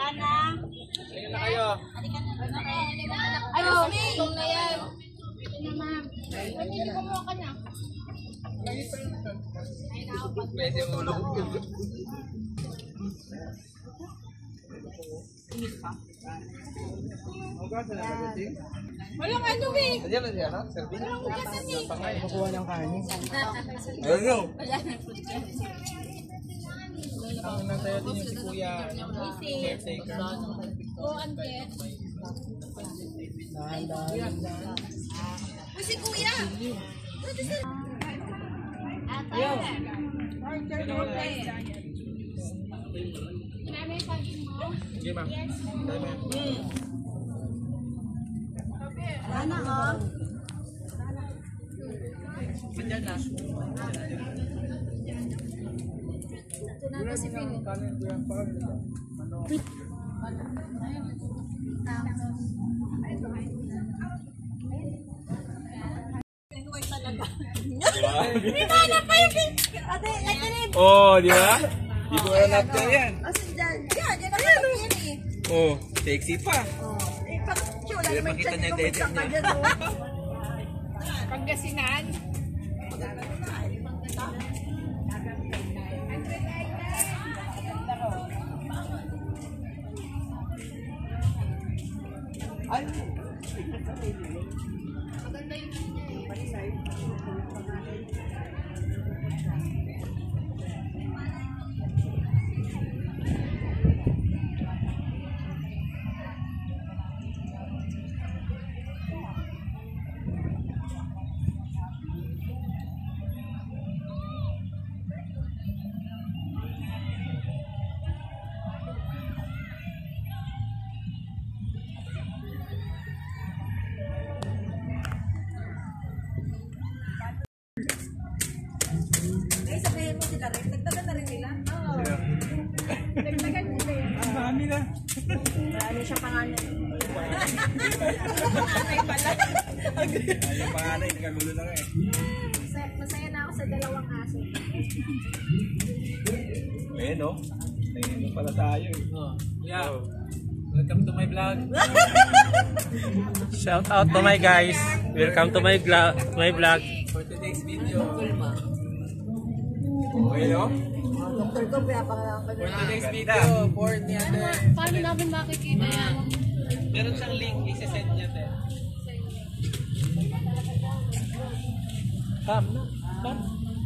na. Sige na kayo. Ay, Rosemary! Itong na yan. Ito na, ma'am. Hindi ko mo ka na. Pwede mo ulo. Walang ano eh. Nandiyan na siya, no? Serving? Walang ugasan eh. Makuha ng kanin. Ayun yun. Wala na food ka. Ang natayo din yung si Kuya. Caretaker. Oo, ante. Uy, si Kuya! Ate! Order, order. Marami yung pagin mo. Sige, ma'am. Dali, ma'am. Ano ka? Nandiyan na. Ito na ba si Pin? Hindi ba na pa yung Pin? Ate, like na rin. Oh, di ba? Di ko na natin yan. Asin dyan. Yan, yan ang yan eh. Oh, sexy pa. Eh, pakit wala Sige, naman pakita dyan. niya yung dede niya. Pagkasinan. Ay, sabihin mo sila rin. Nagtagan na rin nila. Oo. Nagtagan nila yun. Ang dami na. Ano siya pangalan? Panganay pala. Ay, yung panganay, nakagulo na nga eh. Masaya na ako sa dalawang aso. Ayun, no? Ayun pala tayo eh. Yeah. Welcome to my vlog. Shout out to my guys. Welcome to my vlog. For today's video. Okay, no? Doktor ko, pinapakalaman ko For na. today's video, for niya din. Paano namin makikita yan? Meron siyang link, isa-send niya din. Come na. Come.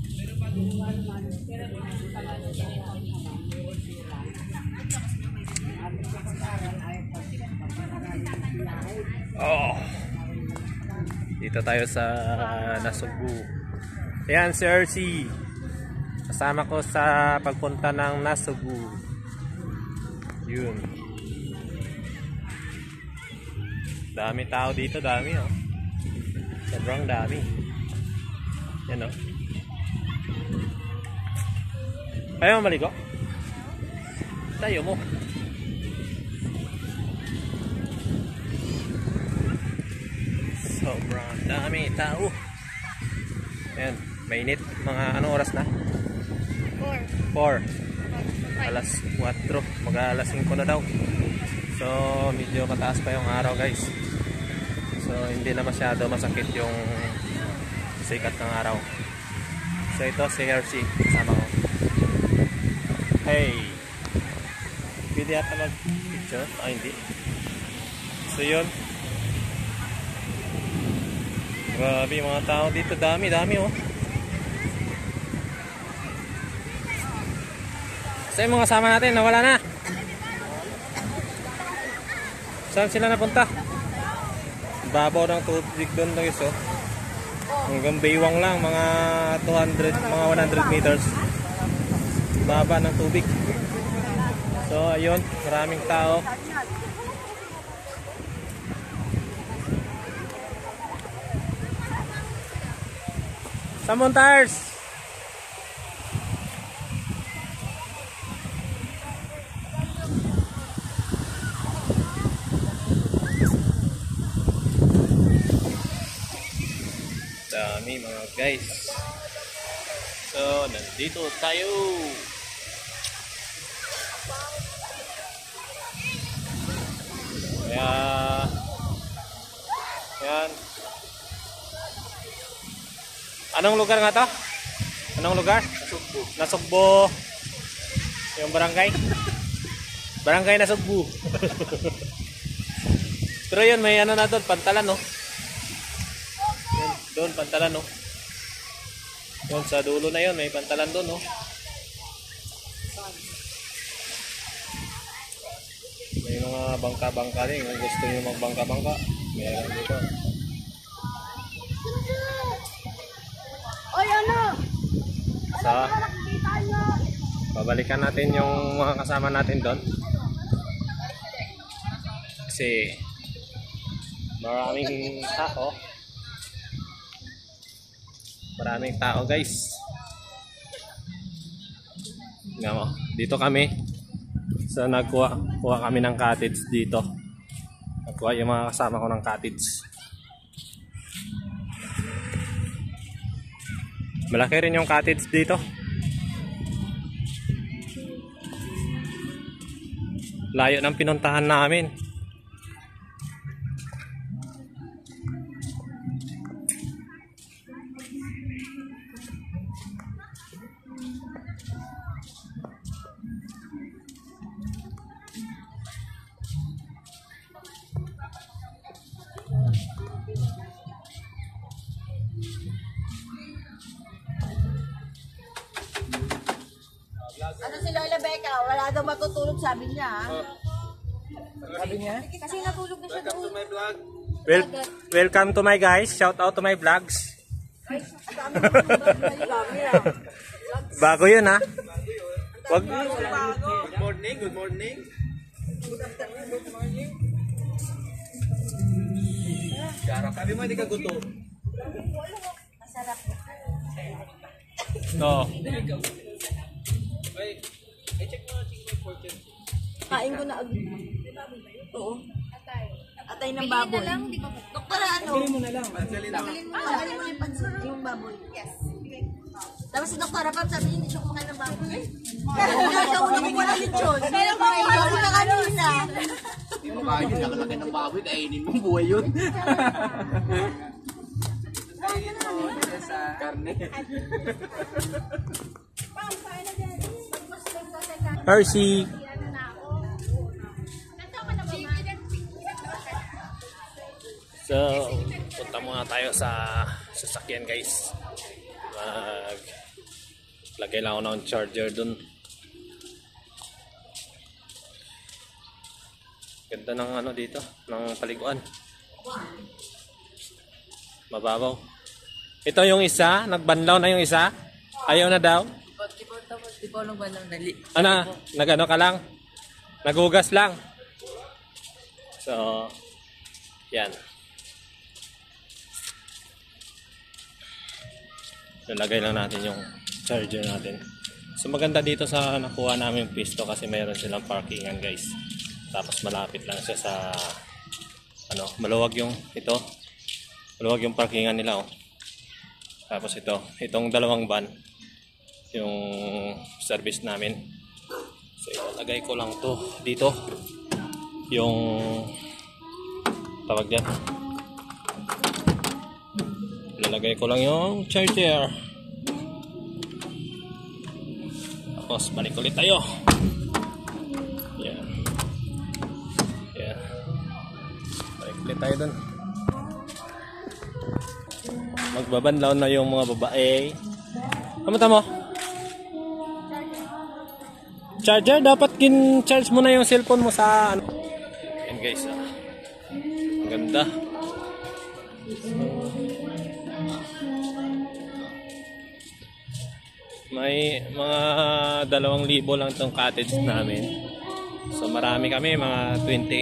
Oh. Dito tayo sa Nasugbu. Ayan si RC. Kasama ko sa pagpunta ng Nasugbu. Yun. Dami tao dito, dami oh. Sobrang dami. Yan oh. Ayaw mo maligo? Tayo mo. Sobrang dami tao. Ayan, mainit. Mga anong oras na? 4. Alas 4. Mag-alas 5 na daw. So, medyo mataas pa yung araw guys. So, hindi na masyado masakit yung sikat ng araw. So, ito si Hershey. Kasama ko. Hey! Pwede yata mag-picture? Ah, hindi. So, yun. Grabe mga tao dito. Dami oh. So, yung mga kasama natin, nawala na. Saan sila napunta? Babaw ng tubig doon guys oh. Hanggang baywang lang, mga 100 meters. Baba ng tubig. So ayun, maraming tao. Someone tires. Dami mga guys. So, nandito tayo. Anong lugar nga to? Anong lugar? Nasugbo. Yung barangay? Barangay Nasugbo. Pero yun, may ano na doon, pantalan, no? Yun, doon, pantalan, no? Yun, sa dulo na yun, may pantalan doon, no? May mga bangka-bangka din. Kung gusto nyo magbangka-bangka, meron dito. Oy, ano? So, babalikan natin yung mga kasama natin doon. Kasi maraming tao. Maraming tao, guys. Tingnan mo, dito kami. So kuha kami ng cottage dito. Nagkuha yung mga kasama ko ng cottage. Malaki rin yung cottage dito. Layo ng pinuntahan namin. Ano si Lola Becca? Wala daw matutulog, sabi niya. Sabi niya? Kasi natulog na siya doon. My vlog. Welcome to my guys. Shout out to my vlogs. Bago yun, ha? Wag. Good morning, good morning. Sarap. Sabi mo hindi ka gutom. Masarap. No. I-check mo natin yung fortune. Kain ko na agad. Oo. Atay ng baboy. Doktora, ano? Bilhin mo na lang. Tanggalin mo yung pansin, yung baboy. Yes. Tapos si Doktora Pap sabi niya hindi siya kumakain ng baboy. Kaya siya ulit mo na lechon. Pero baboy na kanina. Hindi mo kaya yun, nakalagay ng baboy, kainin mong buhay yun. Karne. Hershey. So, punta muna tayo sa sasakyan, guys. Lagay lang ako ng charger dun. Ganda ng ano dito, ng paliguan. Mababaw. Ito yung isa, nagbanlaw na yung isa. Ayaw na daw. Di ba nung banang nali? Ano, nagano ka lang? Nagugas lang. So, yan. Nalagay lang natin yung charger natin. So maganda dito sa nakuha namin yung pisto kasi mayroon silang parkingan, guys. Tapos malapit lang siya sa ano, maluwag yung ito. Maluwag yung parkingan nila, oh. Tapos itong dalawang van yung service namin. So ilalagay ko lang to dito. Yung tawag diyan. Ilalagay ko lang yung charger. Tapos balik ulit tayo. Yan. Yan. Balik ulit tayo dun. Magbabanlaw na yung mga babae. Kamusta mo? Charger? Dapat kin-charge mo na yung cellphone mo sa ano. Yan, guys, ah. Ang ganda. May mga 2,000 lang itong cottage namin. So marami kami, mga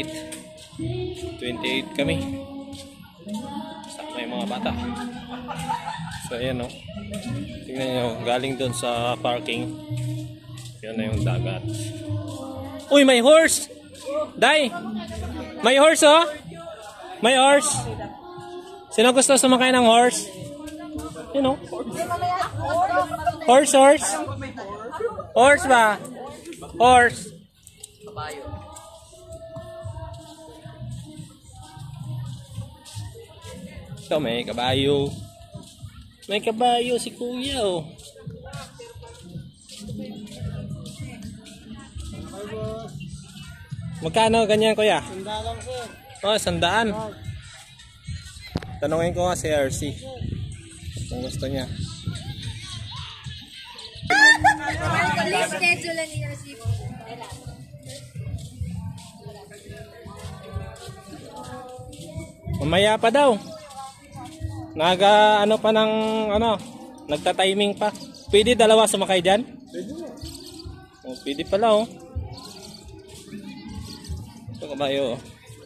28 kami. Sama yung mga bata. So ayan, oh. Tingnan nyo, galing doon sa parking. Yun na yung dagat. Uy, may horse! Day! May horse, oh! May horse! Sino gusto sumakay ng horse? You know? Horse. Horse ba? Horse. Kabayo. Ito may kabayo. May kabayo si kuya oh. Magkano ganyan kuya? 100 lang sir. Oh, 100. Tanungin ko nga si RC kung gusto niya. Police schedule ni RC. Mamaya pa daw. Naga ano pa ng ano, nagta-timing pa. Pwede dalawa sumakay diyan? Pwede. Oh, pwede pala oh. Ito kabayo oh.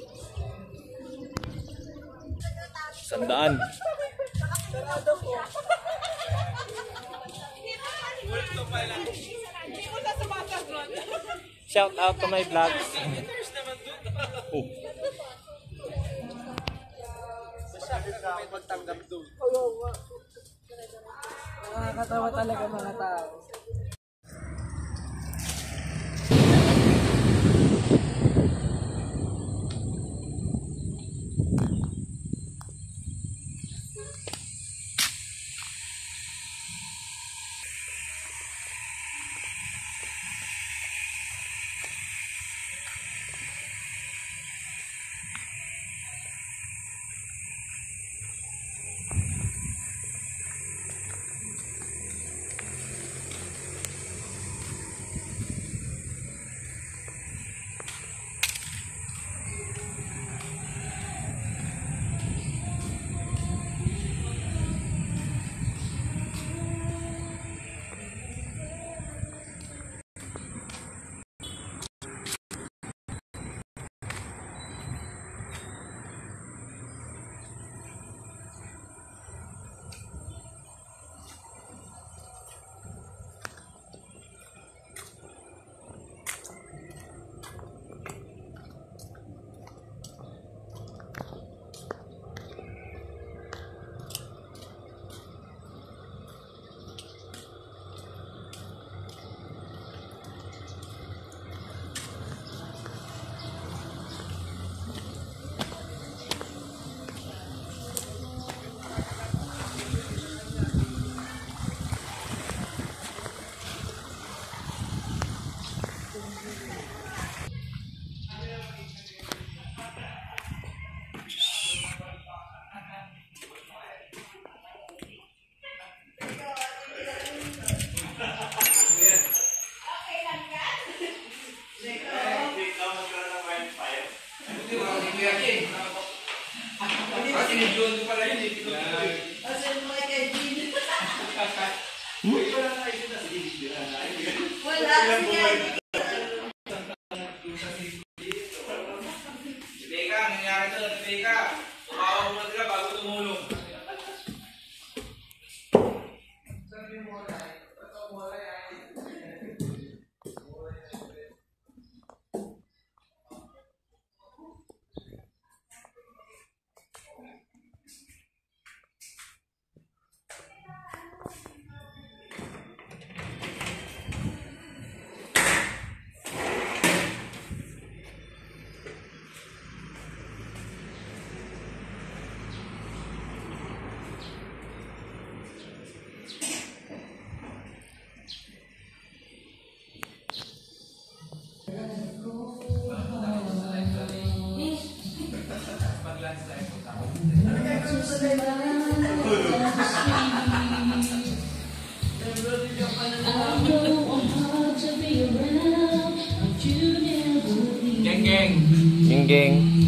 100. Shout out to my vlogs. Oh. Nakakatawa talaga mga tao. Geng geng.